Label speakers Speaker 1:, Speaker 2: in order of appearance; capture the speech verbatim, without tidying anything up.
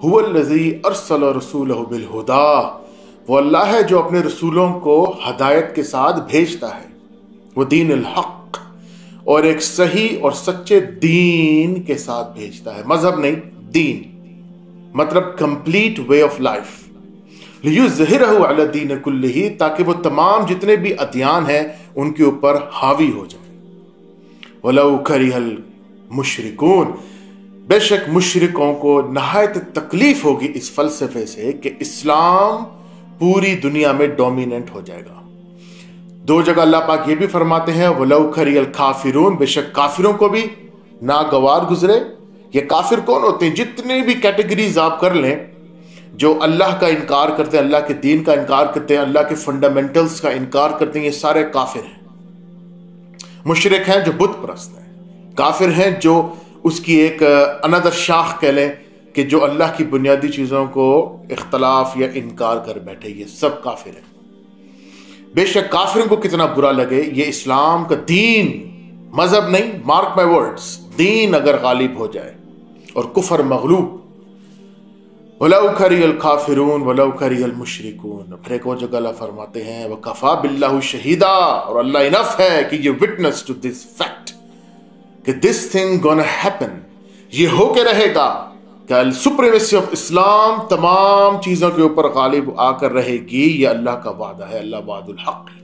Speaker 1: هو الذی ارسل رسولہ بالہدا، وہ اللہ ہے جو اپنے رسولوں کو ہدایت کے ساتھ بھیجتا ہے، وہ دین الحق، اور ایک صحیح اور سچے دین کے ساتھ بھیجتا ہے، مذہب نہیں، دین مطلب کمپلیٹ وے آف لائف، لیظہرہ علی الدین کلہ، تاکہ وہ تمام جتنے بھی ادیان ہیں ان کے اوپر حاوی ہو جائے۔ وَلَوْ كَرِهَ الْمُشْرِكُونَ، بے شک مشرکوں کو نہایت تکلیف ہوگی اس فلسفے سے کہ اسلام پوری دنیا میں ڈومیننٹ ہو جائے گا۔ دو جگہ اللہ پاک یہ بھی فرماتے ہیں وَلَوْ كَرِهَ الْكَافِرُونَ، بے شک کافروں کو بھی ناگوار گزرے۔ یہ کافر کون ہوتے ہیں؟ جتنے بھی کیٹیگریز آپ کر لیں، جو اللہ کا انکار کرتے ہیں، اللہ کے دین کا انکار کرتے ہیں، اللہ کے فنڈامنٹلز کا انکار کرتے ہیں، یہ سارے کافر ہیں۔ مشرک ہیں جو بت پرست ہیں، کافر ہیں جو اس کی ایک اندر شاخ کہہ لیں کہ جو اللہ کی بنیادی چیزوں کو اختلاف یا انکار کر بیٹھے، یہ سب کافر ہیں۔ بے شک کافروں کو کتنا برا لگے یہ اسلام کا دین، مذہب نہیں، مارک مائی ورڈز، دین اگر غالب ہو جائے اور کفر مغلوب۔ وَلَوْ كَرِهَ الْكَافِرُونَ وَلَوْ كَرِهَ الْمُشْرِكُونَ، پھر ایک اور جگہ اللہ فرماتے ہیں وَكَفَى بِاللَّهُ شَهِيدًا، اور اللہ انف ہے کہ یہ witness to this fact کہ this thing gonna happen، یہ ہو کے رہے گا کہ supremacy of اسلام تمام چیزوں کے اوپر غالب آ کر رہے گی، یہ اللہ کا وعدہ ہے، اللہ وعد الحق ہے۔